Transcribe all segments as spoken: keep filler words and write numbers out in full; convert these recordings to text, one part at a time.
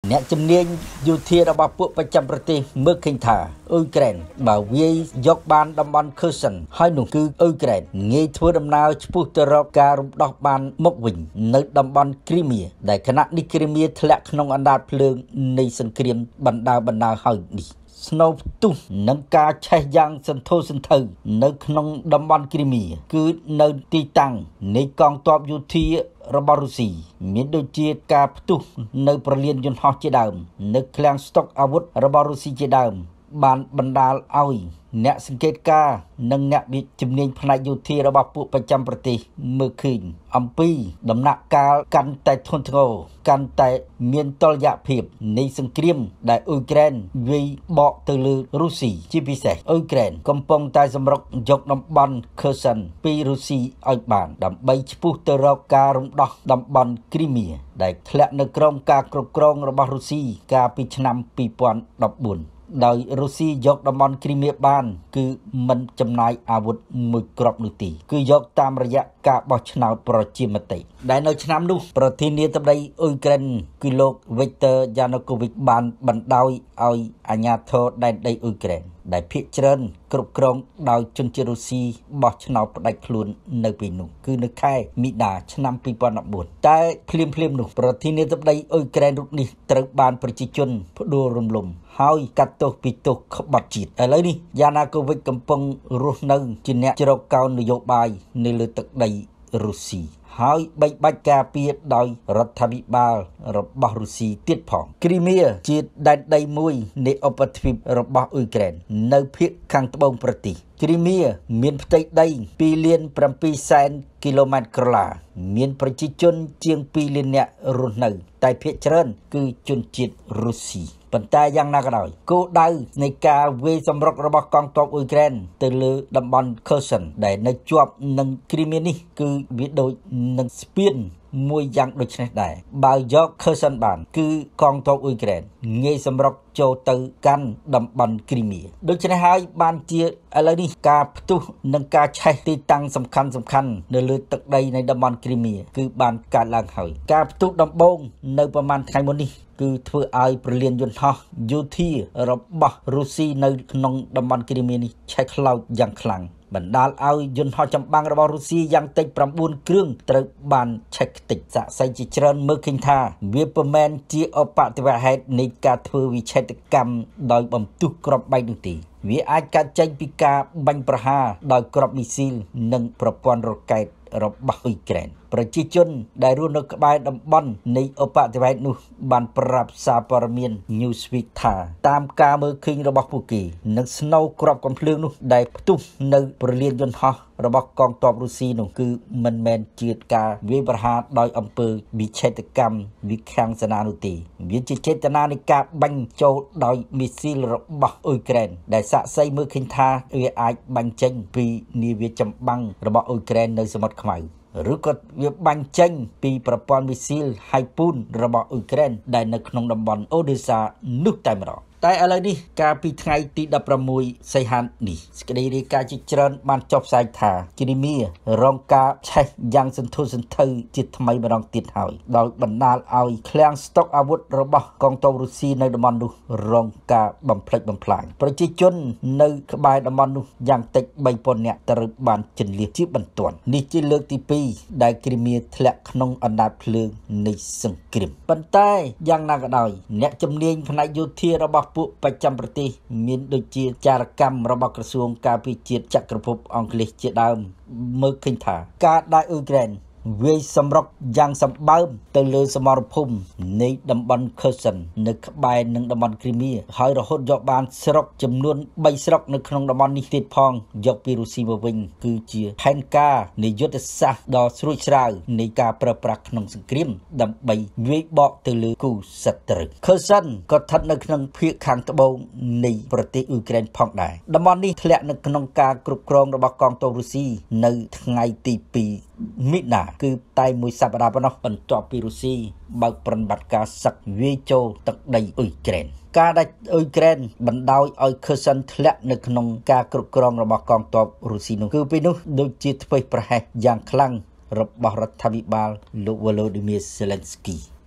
អ្នកជំនាញយោធារបស់ពួកប្រចាំប្រទេសមើលឃើញថាអ៊ុយក្រែនបើវាយយកបានតំបន់ Kherson ហើយនោះគឺអ៊ុយក្រែនងាយធ្វើដំណើរឆ្ពោះទៅរកការរំដោះបានមកវិញនៅតំបន់ Crimea ដែលគណៈនេះ Crimea ធ្លាក់ក្នុងអណ្ដាតភ្លើងនៃសង្គ្រាមបណ្ដាបណ្ដាហើយនេះស្នូផ្ទុះនឹងការឆេះយ៉ាងសន្ធោសន្ធៅនៅក្នុងតំបន់ Crimea គឺនៅទីតាំងនៃកងទ័ពយោធារបស់រុស្ស៊ីមានដូចជាការផ្ទុះនៅប្រលានយន្តហោះជាដើមនៅឃ្លាំងស្តុកអាវុធរបស់រុស្ស៊ីជាដើមបានបណ្ដាលឲ្យអ្នកសង្កេតការណ៍និងអ្នកវិជំនាញផ្នែកយោធារបស់ពួកប្រចាំប្រទេសមើលឃើញអំពីដំណាក់កាលកាន់តែធ្ងន់ធ្ងរកាន់តែមានតុល្យភាពនៃសង្គ្រាមដែលអ៊ុយក្រែនវាយបកទៅលើរុស្ស៊ីជាពិសេសអ៊ុយក្រែនកំពុងតែសម្រុកយកតំបន់ Kherson ពីរុស្ស៊ីឲ្យបានដើម្បីឆ្ពោះទៅរកការរំដោះតំបន់ Crimea ដែលធ្លាក់នៅក្រោមការគ្រប់គ្រងរបស់រុស្ស៊ីកាលពីឆ្នាំពីរពាន់ដប់បួនដោយរុស្ស៊ីយកតំបន់គ្រីមៀបានគឺមិនចំណាយអាវុធមួយគ្រាប់នោះទេគឺយកតាមរយៈការបោះឆ្នោតប្រជាមតិដែលនៅឆ្នាំនោះប្រធានាធិបតីអ៊ុយក្រែនគឺលោក Viktor Yanukovych បានបណ្ដោយឲ្យអាជ្ញាធរដែនដីអ៊ុយក្រែនដែលភាគច្រើនគ្រប់គ្រងដោយជនជាតិរុស្ស៊ីបោះឆ្នោតផ្ដាច់ខ្លួននៅពេលនោះគឺនៅខែមីនាឆ្នាំពីរពាន់ដប់បួនតែភ្លាមភ្លាមនោះប្រធានាធិបតីអ៊ុយក្រែនរូបនេះត្រូវបានប្រជាជនផ្ដួលរំលំហើយកាត់ទោសពីទោសក្បត់ជាតិឥឡូវនេះយ៉ាណាកូវិចកំពុងរស់នៅជាអ្នកជ្រកកោននយោបាយនៅលើទឹកដីរុស្ស៊ីហើយបែកបាច់ការពារដោយរដ្ឋាភិបាលរបស់រុស្ស៊ីទៀតផងគ្រីមៀជាដែនដីមួយនៃឧបទ្វីបរបស់អ៊ុយក្រែននៅភាគខាងត្បូងប្រទេសគ្រីមៀមានផ្ទៃដីពីរលានប្រាំពីរសែនគីឡូម៉ែត្រក្រឡាមានប្រជាជនជាងពីរលាននាក់រស់នៅតែភាគច្រើនគឺជនជាតិរុស្ស៊ីប៉ុន្តែយ៉ាងណាក៏ដោយគោលដៅនៃការវាយសម្រុករបស់កងទ័ពអ៊ុយក្រែនទៅលើតំបន់ Kherson ដែលនៅជាប់នឹងគ្រីមៀនេះគឺវាដូចនឹងស្ពានមួយយ៉ាងដូចនេះដែរបើយក Kherson បានគឺកងទ័ពអ៊ុយក្រែនងាយសម្រុកចូលទៅកាន់តំបន់គ្រីមៀដូច្នេះហើយបានជាឥឡូវនេះការផ្ទុះនិងការឆេះទីតាំងសំខាន់សំខាន់នៅលើទឹកដីនៃតំបន់គ្រីមៀគឺបានកើតឡើងហើយការផ្ទុះដំបូងនៅប្រហែលថ្ងៃមុននេះគឺធ្វើឲ្យប្រលានយន្តហោះយោធារបស់រុស្ស៊ីនៅក្នុងតំបន់គ្រីមៀនេះឆេះខ្លោចយ៉ាងខ្លាំងបណ្ដាលឲ្យយន្តហោះចម្បាំងរបស់រុស្ស៊ីយ៉ាងតិច៩គ្រឿងត្រូវបានឆេះខ្ទេចសាក្សីជាច្រើនមើលឃើញថាវាពុំមែនជាឧបទ្ទវហេតុនៃការធ្វើវិឆេទកម្មដោយបំទុះគ្រាប់បែកនោះទេវាអាចកើតចេញពីការបាញ់ប្រហារដោយគ្រាប់មីស៊ីលនិងប្រព័ន្ធរ៉ុកែតរបស់អ៊ុយក្រែនប្រជាជនដែលរស់នៅក្បែរតំបន់នៃឧបទ្ទវហេតុនោះបានប្រាប់សារព័ត៌មាន Newsweek ថាតាមការមើលឃើញរបស់ពួកគេនឹងស្នូគ្រាប់កំភ្លើងនោះដែលផ្ទុះនៅប្រលានយន្តហោះរបស់កងទ័ពរុស្ស៊ីនោះគឺមិនមែនជាការវាយប្រហារដោយអំពើវិឆេទកម្មវិខាំងសេនានោះទេវាជាចេតនានៃការបាញ់ចូលដោយមីស៊ីលរបស់អ៊ុយក្រែនដែលសាក្សីមើលឃើញថាវាអាចបាញ់ចេញពីនាវាចម្បាំងរបស់អ៊ុយក្រែននៅសមុទ្រខ្មៅឬក៏វាបាញ់ចេញពីប្រព័ន្ធមីស៊ីលហៃពូនរបស់អ៊ុយក្រែនដែលនៅក្នុងតំបន់អូដេសានោះតែម្ដងតែឥឡូវនេះកាលពីថ្ងៃទីដប់ប្រាំមួយសីហានេះសេចក្តីរាយការណ៍ជាច្រើនបានចុះផ្សាយថាគ្រីមៀរងការឆេះយ៉ាងសន្ធោសន្ធៅជាថ្មីម្ដងទៀតហើយដោយបណ្ដាលឲ្យឃ្លាំងស្តុកអាវុធរបស់កងទ័ពរុស្ស៊ីនៅតំបន់នោះរងការបំផ្លិចបំផ្លាញប្រជាជននៅក្បែរតំបន់នោះយ៉ាងតិចបីពាន់នាក់ត្រូវបានជន្លៀសជាបន្ទាន់នេះជាលើកទីពីរដែលគ្រីមៀធ្លាក់ក្នុងអណ្ដាតភ្លើងនៃសង្គ្រាមប៉ុន្តែយ៉ាងណាក៏ដោយអ្នកជំនាញផ្នែកយោធារបស់ពួកប្រចាំប្រទេសមានដូចជាចារកម្មរបស់ក្រសួងការពារជាតិចក្រភពអង់គ្លេសជាដើមមើលឃើញថាការដែលអ៊ុយក្រែនវាយសម្រុកយ៉ាងសម្បើមទៅលើសមរភូមិនៃតំបន់ Kherson នៅក្បែរនឹងតំបន់គ្រីមៀហើយរហូតយកបានស្រុកចំនួនបីស្រុកនៅក្នុងតំបន់នេះទៀតផងយកពីរុស្ស៊ីមកវិញគឺជាផែនការនៃយុទ្ធសាស្ត្រដ៏ស្រួចស្រាវនៃការប្រើប្រាស់ក្នុងសង្គ្រាមដើម្បីវាយបកទៅលើគូសត្រូវ Kherson ក៏ស្ថិតនៅក្នុងភាគខាងត្បូងនៃប្រទេសអ៊ុយក្រែនផងដែរតំបន់នេះធ្លាក់នៅក្នុងការគ្រប់គ្រងរបស់កងទ័ពរុស្ស៊ីនៅថ្ងៃទីពីរមីនាគឺតែមួយសប្តាហ៍ប៉ុណ្ណោះបន្ទាប់ពីរុស្ស៊ីបើកប្រតិបត្តិការសឹកវាយចូលទឹកដីអ៊ុយក្រែនការដែលអ៊ុយក្រែនបណ្ដោយឲ្យ Kherson ធ្លាក់នៅក្នុងការគ្រប់គ្រងរបស់កងទ័ពរុស្ស៊ីនោះគឺពេលនោះដូចជាធ្វេសប្រហែសយ៉ាងខ្លាំងរបស់រដ្ឋាភិបាលលោក Volodymyr Zelensky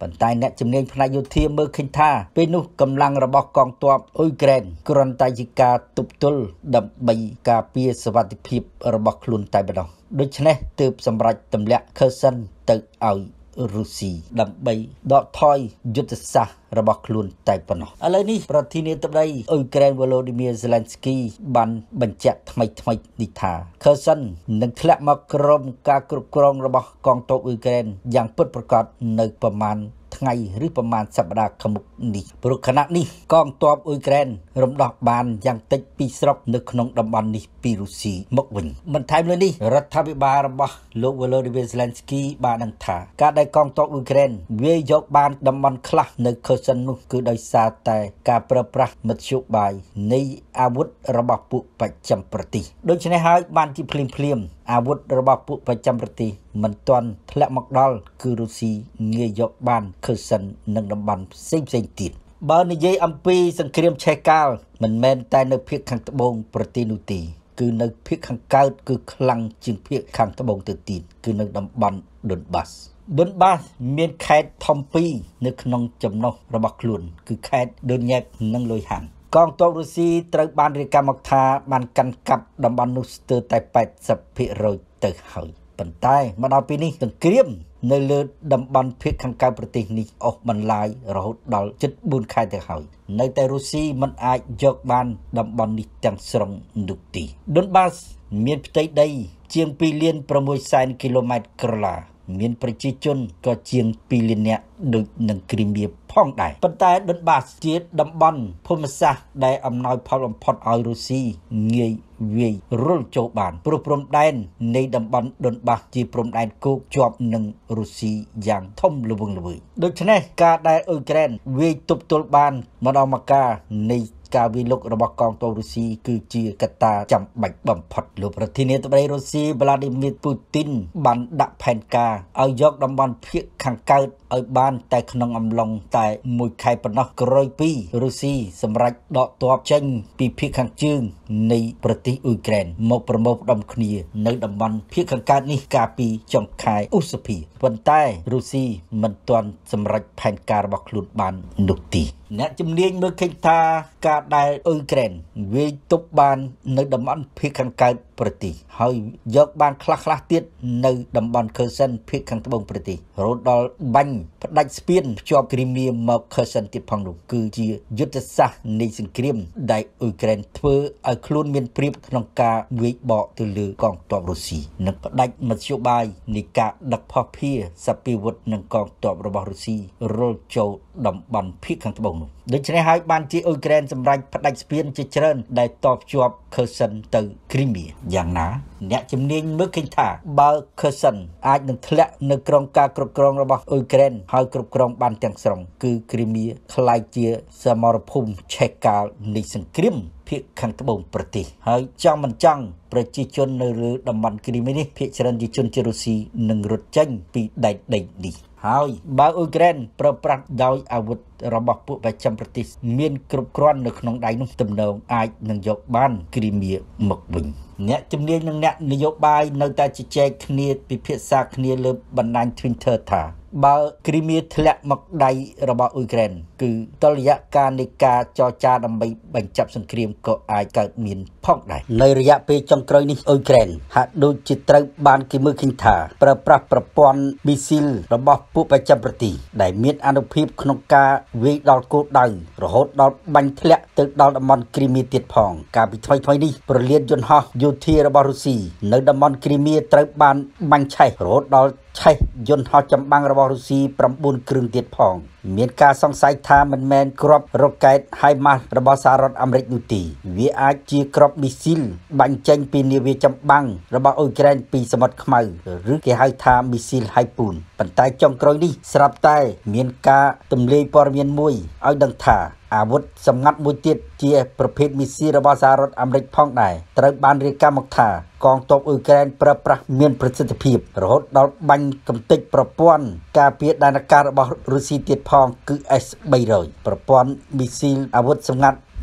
ប៉ុន្តែអ្នកជំនាញផ្នែកយោធាមើលឃើញថាពេលនោះកម្លាំងរបស់កងទ័ពអ៊ុយក្រែនគ្រាន់តែជាការទប់ទល់ដើម្បីការពារសុវត្ថិភាពរបស់ខ្លួនតែប៉ុណ្ណោះដូច្នេះទើបសម្រេចទម្លាក់ Kherson ទៅឲ្យរុស្ស៊ីដើម្បីដកថយយុទ្ធសាស្ត្ររបស់ខ្លួនតែប៉ុណ្ណោះឥឡូវនេះប្រធានាធិបតីអ៊ុយក្រែន Volodymyr Zelensky បានបញ្ជាក់ថ្មីថ្មីនេះថា Kherson នឹងធ្លាក់មកក្រោមការគ្រប់គ្រងរបស់កងទ័ពអ៊ុយក្រែនយ៉ាងពិតប្រាកដនៅប្រមាណថ្ងៃឬប្រមាណសប្តាហ៍ខាងមុខនេះព្រោះខណៈនេះកងទ័ពអ៊ុយក្រែនរំដោះបានយ៉ាងតិចពីរស្រុកនៅក្នុងតំបន់នេះពីរុស្ស៊ីមកវិញបន្ថែមលើនេះរដ្ឋាភិបាលរបស់លោក Volodymyr Zelensky បានដឹងថាការដែលកងទ័ពអ៊ុយក្រែនវាយយកបានតំបន់ខ្លះនៅ Kherson នោះគឺដោយសារតែការប្រើប្រាស់មធ្យោបាយនៃអាវុធរបស់ពួកបច្ចឹមប្រទេសដូច្នេះហើយបានជាភ្លាមភ្លាមអាវុធរបស់ពួកបច្ចឹមប្រទេសមិនទាន់ធ្លាក់មកដល់គឺរុស្ស៊ីងាយយកបាន Kherson និងតំបន់ផ្សេងផ្សេងទៀតបើនិយាយអំពីសង្គ្រាមឆេះកាល់មិនមែនតែនៅភាគខាងត្បូងប្រទេសនោះទេគឺនៅភាគខាងកើតគឺខ្លាំងជាងភាគខាងត្បូងទៅទៀតគឺនៅតំបន់ Donbas Donbas មានខេត្តធំពីរនៅក្នុងចំណុះរបស់ខ្លួនគឺខេត្ត Donetsk និង Luhansk កងទ័ពរុស្ស៊ីត្រូវបានរាយការណ៍មកថាបានកាន់កាប់តំបន់នោះស្ទើរតែ 八十ភាគរយ ទៅហើយប៉ុន្តែមកដល់ពេលនេះសង្គ្រាមនៅលើតំបន់ភាគខាងកើតប្រទេសនេះអស់បន្លាយរហូតដល់ជិតបួនខែទៅហើយនៅតែរុស្ស៊ីមិនអាចយកបានតំបន់នេះទាំងស្រុងនោះទេ Donbas មានផ្ទៃដីជាងពីរលានប្រាំមួយសែនគីឡូម៉ែត្រក្រឡាមានប្រជាជនក៏ជាងពីរលាននាក់ដូចនឹងគ្រីមៀផងដែរប៉ុន្តែ Donbas ជាតំបន់ភូមិសាស្ត្រដែលអំណោយផលបំផុតឲ្យរុស្ស៊ីងាយវាយរុលចូលបានព្រោះព្រំដែននៃតំបន់ Donbas ជាព្រំដែនគោកជាប់នឹងរុស្ស៊ីយ៉ាងធំល្វឹងល្វើយដូច្នេះការដែលអ៊ុយក្រែនវាយទប់ទល់បានម្ដងមកការនៃការវិលុករបស់កងទ័ពរុស្ស៊ីគឺជាកត្តាចាំបាច់បំផុតលោកប្រធានាធិបតីរុស្ស៊ី Vladimir Putin បានដាក់ផែនការឲ្យយកតំបន់ភាគខាងកើតឲ្យបានតែក្នុងអំឡុងតែមួយខែប៉ុណ្ណោះក្រោយពីរុស្ស៊ីសម្រេចដកទ័ពចេញពីភាគខាងជើងនៃប្រទេសអ៊ុយក្រែនមកប្រមូលផ្ដុំគ្នានៅតំបន់ភាគខាងកើតនេះកាលពីចុងខែឧសភាប៉ុន្តែរុស្ស៊ីមិនទាន់សម្រេចផែនការរបស់ខ្លួនបាននោះទេអ្នកជំនាញមើលឃើញថាការដែលអ៊ុយក្រែនវាយទប់បាននៅតំបន់ភាគខាងកើតប្រទេសហើយយកបានខ្លះខ្លះទៀតនៅតំបន់ Kherson ភាគខាងត្បូងប្រទេសរហូតដល់បាញ់ផ្ដាច់ស្ពានភ្ជាប់គ្រីមៀមក Kherson ទៀតផងនោះគឺជាយុទ្ធសាស្ត្រនៃសង្គ្រាមដែលអ៊ុយក្រែនធ្វើឲ្យខ្លួនមានព្រៀបក្នុងការវាយបកទៅលើកងទ័ពរុស្ស៊ីនិងផ្ដាច់មធ្យោបាយនៃការដឹកភស្តុភារសព្វាវុធនិងកងទ័ពរបស់រុស្ស៊ីរុលចូលតំបន់ភាគខាងត្បូងនោះដូច្នេះហើយបានជាអ៊ុយក្រែនសម្រេចផ្ដាច់ស្ពានជាច្រើនដែលតភ្ជាប់ Kherson ទៅគ្រីមៀយ៉ាងណាអ្នកជំនាញមើលឃើញថាបើ Kherson អាចនឹងធ្លាក់នៅក្រោមការគ្រប់គ្រងរបស់អ៊ុយក្រែនហើយគ្រប់គ្រងបានទាំងស្រុងគឺគ្រីមៀក្លាយជាសមរភូមិឆេះកាល់នៃសង្គ្រាមភាគខាងត្បូងប្រទេសហើយចង់មិនចង់ប្រជាជននៅលើតំបន់គ្រីមៀនេះភាគច្រើនជាជនជាតិរុស្ស៊ីនឹងរត់ចេញពីដែនដីនេះហើយបើអ៊ុយក្រែនប្រើប្រាស់ដោយអាវុធរបស់ពួកបច្ចឹមប្រទេសមានគ្រប់គ្រាន់នៅក្នុងដៃនោះទំនងអាចនឹងយកបានគ្រីមៀមកវិញអ្នកជំនាញនិងអ្នកនយោបាយនៅតែជជែកគ្នាពិភាក្សាគ្នាលើបណ្ដាញ Twitter ថាបើគ្រីមៀធ្លាក់មកដៃរបស់អ៊ុយក្រែនគឺតុល្យការនៃការចរចាដើម្បីបញ្ចប់សង្គ្រាមក៏អាចកើតមានផងដែរនៅរយៈពេលចុងក្រោយនេះអ៊ុយក្រែនហាក់ដូចជាត្រូវបានគេមើលឃើញថាប្រើប្រាស់ប្រព័ន្ធមីស៊ីលរបស់ពួកបច្ចឹមប្រទេសដែលមានអានុភាពក្នុងការវាយដល់គោលដៅរហូតដល់បាញ់ធ្លាក់ទៅដល់តំបន់គ្រីមៀទៀតផងកាលពីថ្មីថ្មីនេះប្រលានយន្តហោះយោធារបស់រុស្ស៊ីនៅតំបន់គ្រីមៀត្រូវបានបាញ់ឆេះរហូតដល់ឆេះយន្តហោះចម្បាំងរបស់រុស្ស៊ីប្រាំបួនគ្រឿងទៀតផងមានការសង្ស័យថាមិនមែនគ្រាប់រ៉ុកែត HIMARS របស់សហរដ្ឋអាមេរិកនោះទេវាអាចជាគ្រាប់មីស៊ីលបាញ់ចេញពីនាវាចម្បាំងរបស់អ៊ុយក្រែនពីសមុទ្រខ្មៅឬគេហៅថាមីស៊ីល Harpoon ប៉ុន្តែចុងក្រោយនេះស្រាប់តែមានការទម្លាយព័ត៌មានមួយឲ្យដឹងថាអាវុធសម្ងាត់មួយទៀតជាប្រភេទមីស៊ីលរបស់សហរដ្ឋអាមេរិកផងដែរត្រូវបានរាយការណ៍មកថាកងទ័ពអ៊ុយក្រែនប្រើប្រាស់មានប្រសិទ្ធភាពរហូតដល់បាញ់កំទេចប្រព័ន្ធការពារដែនអាកាសរបស់រុស្ស៊ីទៀតផងគឺ S 300 ប្រព័ន្ធមីស៊ីលអាវុធសម្ងាត់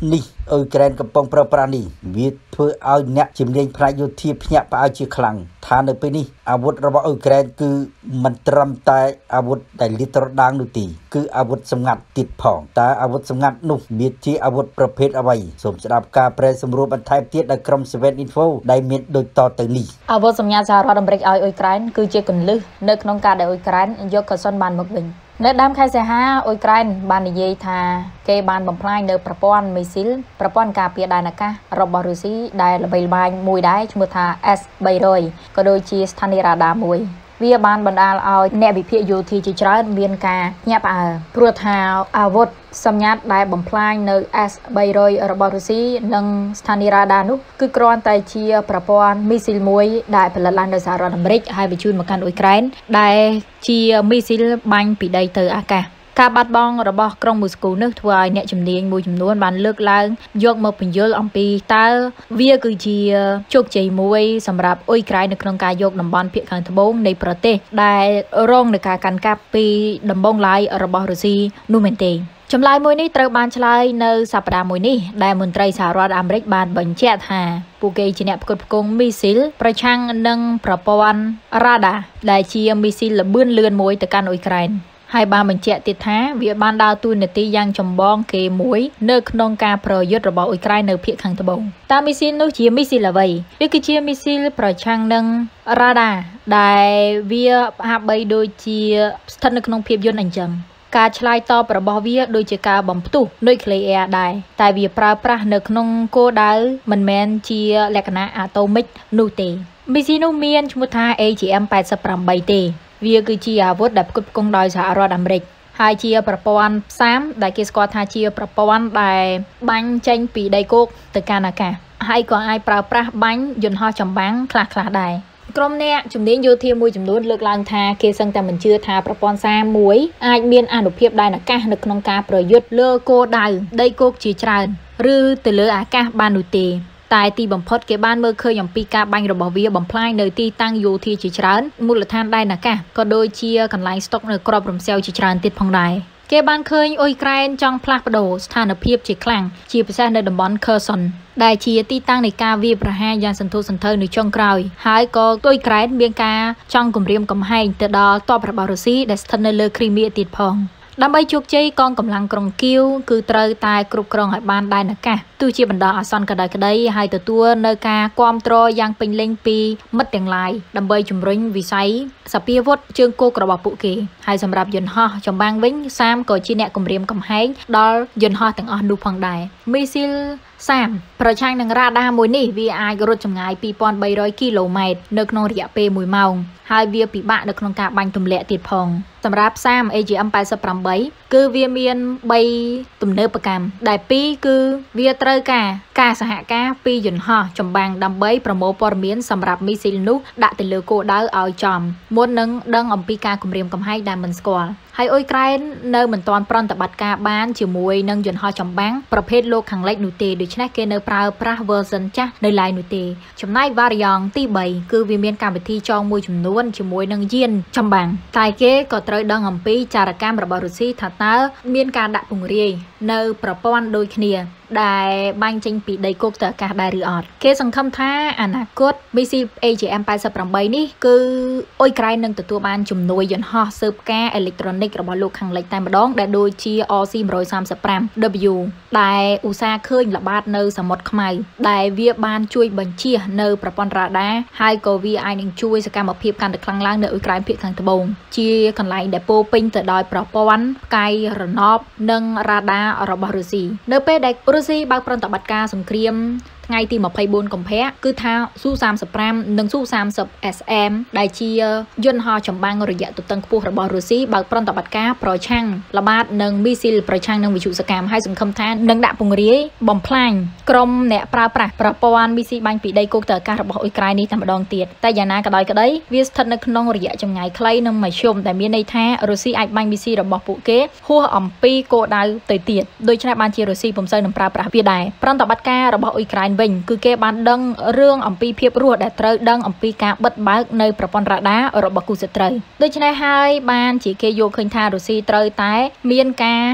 នេះអ៊ុយក្រែនកំពុងប្រើប្រាស់នេះវាធ្វើឲ្យអ្នកជំនាញផ្នែកយោធាភ្ញាក់ផ្អើលជាខ្លាំងថានៅពេលនេះអាវុធរបស់អ៊ុយក្រែនគឺមិនត្រឹមតែអាវុធដែលលាតត្រដាងនោះទេគឺអាវុធសម្ងាត់ទៀតផងតើអាវុធសម្ងាត់នោះមានជាអាវុធប្រភេទអ្វីសូមស្ដាប់ការប្រែសម្រួលបន្ថែមទៀតដោយក្រុម Seven Info ដែលមានដូចតទៅនេះអាវុធសម្ងាត់សហរដ្ឋអាមេរិកឲ្យអ៊ុយក្រែនគឺជាគន្លឹះនៅក្នុងការដែលអ៊ុយក្រែនយកកៅសុនបានមកវិញនៅដើមខែសីហាអ៊ុយក្រែនបាននិយាយថាគេបានបំផ្លាញនៅប្រព័ន្ធមីស៊ីលប្រព័ន្ធការពារដែនអាកាសរបស់រុស្ស៊ីដែលល្បីល្បាញមួយដែរឈ្មោះថា S 300 ក៏ដូចជាស្ថានីយ៍រ៉ាដាមួយវាបានបណ្ដាលឲ្យអ្នកវិភាគយោធាជាច្រើនមានការញាក់ផ្អើលព្រោះថាអាវុធសម្ងាត់ដែលបំផ្លាញនៅ S 300 របស់រុស្ស៊ីនិងស្ថានីយ៍រ៉ាដានោះគឺគ្រាន់តែជាប្រព័ន្ធមីស៊ីលមួយដែលផលិតឡើងដោយសហរដ្ឋអាមេរិកហើយបញ្ជូនមកកាន់អ៊ុយក្រែនដែលជាមីស៊ីលបាញ់ពីដីទៅអាកាសការបាត់បង់របស់ក្រុងមូស្គូនេះធ្វើឲ្យអ្នកជំនាញមួយចំនួនបានលើកឡើងយកមកពន្យល់អំពីតើវាគឺជាជោគជ័យមួយសម្រាប់អ៊ុយក្រែននៅក្នុងការយកតំបន់ភាគខាងត្បូងនៃប្រទេសដែលរងនឹងការកាន់កាប់ពីដំបងឡាយរបស់រុស្ស៊ីនោះមែនទេចម្លើយមួយនេះត្រូវបានឆ្លើយនៅសប្តាហ៍មួយនេះដែលមន្ត្រីសហរដ្ឋអាមេរិកបានបញ្ជាក់ថាពួកគេជាអ្នកផ្គត់ផ្គង់មីស៊ីលប្រឆាំងនឹងប្រព័ន្ធរ៉ាដាដែលជាមីស៊ីលល្បឿនលឿនមួយទៅកាន់អ៊ុយក្រែនហើយបានបញ្ជាក់ទៀតថាវាបានដើរតួនាទីយ៉ាងចម្បងគេមួយនៅក្នុងការប្រយុទ្ធរបស់អ៊ុយក្រែននៅភាគខាងត្បូងតើមីស៊ីលនោះជាមីស៊ីលអ្វីវាគឺជាមីស៊ីលប្រឆាំងនឹងរ៉ាដាដែលវាហាក់បីដូចជាស្ថិតនៅក្នុងភាពយន្តអញ្ចឹងការឆ្លើយតបរបស់វាដូចជាការបំផ្ទុះនុយក្លេអ៊ែរដែរតែវាប្រើប្រាស់នៅក្នុងគោលដៅមិនមែនជាលក្ខណៈអាតូមិកនោះទេមីស៊ីលនោះមានឈ្មោះថា A G M แปดสิบแปด ទេវាគឺជាអាវុធដែលផ្គត់ផ្គង់ដោយសហរដ្ឋអាមេរិកហើយជាប្រព័ន្ធផ្សាមដែលគេស្គាល់ថាជាប្រព័ន្ធដែលបាញ់ចេញពីដីគោកទៅកាន់អាកាសហើយក៏អាចប្រើប្រាស់បាញ់យន្តហោះចម្បាំងខ្លះៗដែរក្រុមអ្នកជំនាញយោធាមួយចំនួនលើកឡើងថាគេសឹងតែមិនជឿថាប្រព័ន្ធសារមួយអាចមានអានុភាពដែនអាកាសនៅក្នុងការប្រយុទ្ធលើគោលដៅដីគោកជាច្រើនឬទៅលើអាកាសបាននោះទេតែទីបំផុតគេបានមើលឃើញអំពីការបាញ់របស់វាបំផ្លាញនៅទីតាំងយោធាជាច្រើនមូលដ្ឋានដែនអាកាសក៏ដូចជាកន្លែងស្តុកនៅក្របរំសេវជាច្រើនទៀតផងដែរគេបានឃើញអ៊ុយក្រែនចង់ផ្លាស់ប្ដូរស្ថានភាពជាខ្លាំងជាពិសេសនៅតំបន់ Kherson ដែលជាទីតាំងនៃការវាយប្រហារយ៉ាងសន្ធោសន្ធៅនៅចុងក្រោយហើយក៏អ៊ុយក្រែនមានការចង់គំរាមកំហែងទៅដល់ទ័ពរបស់រុស្ស៊ីដែលស្ថិតនៅលើគ្រីមៀទៀតផងដើម្បីជោគជ័យកងកម្លាំងក្រុងគៀវគឺត្រូវតែគ្រប់គ្រងឲ្យបានដែនអាកាសទោះជាបណ្ដោះអាសន្នក្តីក្តីហើយទទួលនៅការគាំទ្រយ៉ាងពេញលេញពីមិត្តទាំងឡាយដើម្បីជំរុញវិស័យសពាវុធជើងគោករបស់ពួកគេហើយសម្រាប់យន្តហោះចម្បាំងវិញសាមក៏ជាអ្នកគំរាមកំហែងដល់យន្តហោះទាំងអស់នោះផងដែរមីស៊ីលសាមប្រឆាំងនឹងរ៉ាដាមួយនេះវាអាចរត់ចម្ងាយ ពីរពាន់បីរយ គីឡូម៉ែត្រនៅក្នុងរយៈពេលមួយម៉ោងហើយវាពិបាកនៅក្នុងការបាញ់ទម្លាក់ទៀតផងសម្រាប់សាម A G M แปดสิบแปด គឺវាមានបីទំនើបកម្មដែលពីរគឺវាត្រូវការការសហការពីយន្តហោះចម្បាំងដើម្បីប្រមូលព័ត៌មានសម្រាប់មីស៊ីលនោះដាក់ទៅលើគោលដៅឲ្យចំមុននឹងដឹងអំពីការគំរាមកំហែងដែលមិនស្គាល់ហើយអ៊ុយក្រែននៅមិនទាន់ប្រតិបត្តិការបានជាមួយនឹងយន្តហោះចម្បាំងប្រភេទលោកខាងលិចនោះទេដូច្នេះគេនៅប្រើប្រាស់ version ចាស់នៅឡើយនោះទេចំណែក variant ទីបីគឺវាមានកម្មវិធីចងមួយចំនួនជាមួយនឹងយានចម្បាំងតែគេក៏ត្រូវដឹងអំពីចារកម្មរបស់រុស្ស៊ីថាតើមានការដាក់ពង្រាយនៅប្រព័ន្ធដូចគ្នាដែលបាញ់ចេញពីដីគោកទៅអាកាសដែរឬអត់គេសង្ឃឹមថាអនាគតមីស៊ីល A G M แปดสิบแปด នេះគឺអ៊ុយក្រែននឹងទទួលបានជំនួយយន្តហោះស៊ើបការអេឡិចត្រូនិករបស់លោកខាងលិចតែម្ដងដែលដូចជា R C one thirty-five W ដែលឧស្សាហ៍ឃើញល្បាតនៅសមុទ្រខ្មៅដែលវាបានជួយបញ្ជៀសនៅប្រព័ន្ធរ៉ាដាហើយក៏វាអាចនឹងជួយសកម្មភាពកាន់តែខ្លាំងឡើងនៅអ៊ុយក្រែនភាគខាងត្បូងជាកន្លែងដែលពោពេញទៅដោយប្រព័ន្ធផ្កាយរណបនិងរ៉ាដារបស់រុស្ស៊ីនៅពេលដែលរុស្ស៊ីបើកប្រតិបត្តិការសង្គ្រាមថ្ងៃទីยี่สิบสี่កុម្ភៈគឺថា ស៊ូ thirty-five និង ស៊ូ thirty เอส เอ็ม ដែលជាយន្តហោះចម្បាំងរយៈទទឹងខ្ពស់របស់រុស្ស៊ីបើកប្រតិបត្តិការប្រឆាំងល្បាតនិងមីស៊ីលប្រឆាំងនឹងវិទ្យុសកម្មហើយសង្ឃឹមថានឹងដាក់ពង្រាយបំផ្លាញក្រុមអ្នកប្រើប្រាស់ប្រព័ន្ធមីស៊ីបាញ់ពីដីគោកទៅអាកាសរបស់អ៊ុយក្រែននេះតែម្ដងទៀតតែយ៉ាងណាក៏ដោយក្តីវាស្ថិតនៅក្នុងរយៈចម្ងាយខ្លីនិងមធ្យមដែលមានន័យថារុស្ស៊ីអាចបាញ់មីស៊ីរបស់ពួកគេហួសអំពីគោលដៅទៅទៀតដូច្នេះបានជារុស្ស៊ីពុំសូវនឹងប្រើប្រាស់វាដែរប្រតិបត្តិការរបស់អ៊ុយក្រែនវិញគឺគេបានដឹងរឿងអំពីភាពរស់ដែលត្រូវដឹងអំពីការបិទបើកនៅប្រព័ន្ធរ៉ាដារបស់គូសត្រូវដូច្នេះហើយបានជាគេយកឃើញថារុស្ស៊ីត្រូវតែមានការ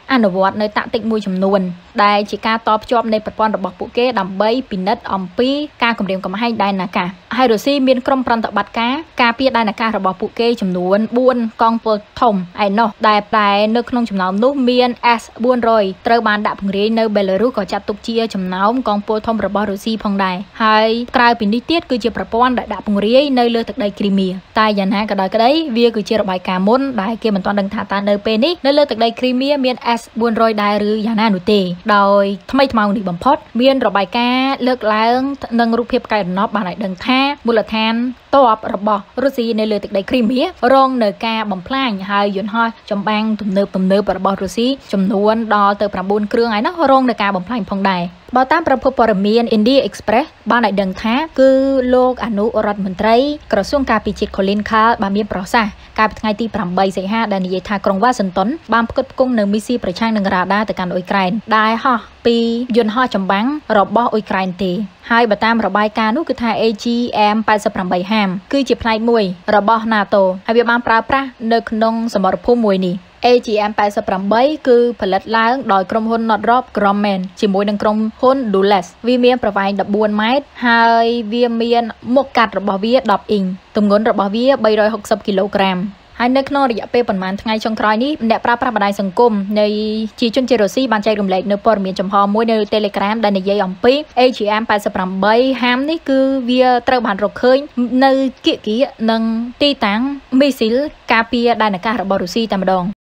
អនុវត្តនៅតាក់ទិកមួយចំនួនដែលជាការតបភ្ជាប់នៃប្រព័ន្ធរបស់ពួកគេដើម្បីពិនិត្យអំពីការគម្រាមកំហែងដែនអាកាសហើយរុស្ស៊ីមានក្រុមប្រតិបត្តិការការពារដែនអាកាសរបស់ពួកគេចំនួនបួនកងពលធំឯណោះដែលតែនៅក្នុងចំណោមនោះមាន S four hundred ត្រូវបានដាក់ពង្រាយនៅបេឡារុសក៏ចាត់ទុកជាចំណោមកងពលធំរបស់រុស្ស៊ីផងដែរហើយក្រៅពីនេះទៀតគឺជាប្រព័ន្ធដែលដាក់ពង្រាយនៅលើទឹកដីគ្រីមៀតែយ៉ាងណាក៏ដោយក្តីវាគឺជារបាយការណ៍មុនដែលគេមិនទាន់ដឹងថាតើនៅពេលនេះនៅលើទឹកដីគ្រីមៀមាន S four hundred ដែរឬយ៉ាងណានោះទេដោយថ្មីថ្មោងនេះបំផុតមានរបាយការណ៍លើកឡើងនិងរូបភាពកែដំណប់បានឲ្យដឹងថាមូលដ្ឋានតបរបស់រុស្ស៊ីនៅលើទឹកដីគ្រីមៀរងនៅការបំផ្លាញហើយយន្តហោះចម្បាំងទំនើបទំនើបរបស់រុស្ស៊ីចំនួនដល់ទៅnineគ្រឿងហើយនោះរងនៅការបំផ្លាញផងដែរបើតាមប្រភពព័ត៌មាន India Express បានឲ្យដឹងថាគឺលោកអនុរដ្ឋមន្ត្រីក្រសួងការពារជាតិ Colin Kahl បានមានប្រសាសន៍កាលពីថ្ងៃទីeightសីហាដែលនិយាយថាក្រុង Washington បានផ្គត់ផ្គង់នៅមីស៊ីប្រឆាំងនឹងរ៉ាដាទៅកាន់អ៊ុយក្រែនដែលហោះពីយន្តហោះចម្បាំងរបស់អ៊ុយក្រែនទេហើយបើតាមរបាយការណ៍នោះគឺថា A G M eighty-eight HAM គឺជាផ្នែកមួយរបស់ NATO ហើយវាបានប្រើប្រាស់នៅក្នុងសមរភូមិមួយនេះ A G M eighty-eight គឺផលិតឡើងដោយក្រុមហ៊ុន Northrop Grumman ជាមួយនឹងក្រុមហ៊ុន Dulles វាមានប្រវែងfourteenម៉ែត្រហើយវាមានមុខកាត់របស់វាtenអ៊ីងទម្ងន់របស់វាthree hundred sixtyគីឡូក្រាមហើយនៅក្នុងរយៈពេលប្រហែលថ្ងៃចុងក្រោយនេះអ្នកប្រើប្រាស់បណ្ដាញសង្គមនៃជាជនជាតិរុស្ស៊ីបានចែករំលែកនៅព័ត៌មានចំហមួយនៅ Telegram ដែលនិយាយអំពី A G M eighty-eight HAM នេះគឺវាត្រូវបានរកឃើញនៅគៀកគៀកនិងទីតាំងមីស៊ីលការពារដែនអាកាសរបស់រុស្ស៊ីតែម្ដង